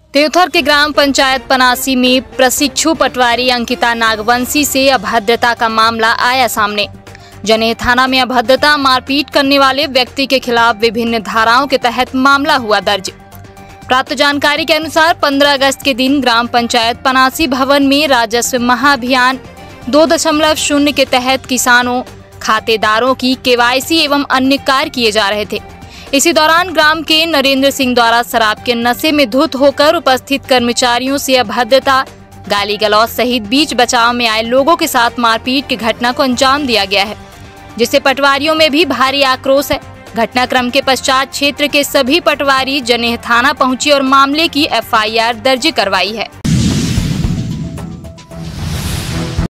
त्योथर के ग्राम पंचायत पनासी में प्रशिक्षु पटवारी अंकिता नागवंशी से अभद्रता का मामला आया सामने। जनेह थाना में अभद्रता मारपीट करने वाले व्यक्ति के खिलाफ विभिन्न धाराओं के तहत मामला हुआ दर्ज। प्राप्त जानकारी के अनुसार 15 अगस्त के दिन ग्राम पंचायत पनासी भवन में राजस्व महाअभियान 2.0 के तहत किसानों खातेदारों की KYC एवं अन्य कार्य किए जा रहे थे। इसी दौरान ग्राम के नरेंद्र सिंह द्वारा शराब के नशे में धुत होकर उपस्थित कर्मचारियों से अभद्रता, गाली गलौज सहित बीच बचाव में आए लोगों के साथ मारपीट की घटना को अंजाम दिया गया है, जिससे पटवारियों में भी भारी आक्रोश है। घटनाक्रम के पश्चात क्षेत्र के सभी पटवारी जनेह थाना पहुंचे और मामले की FIR दर्ज करवाई है।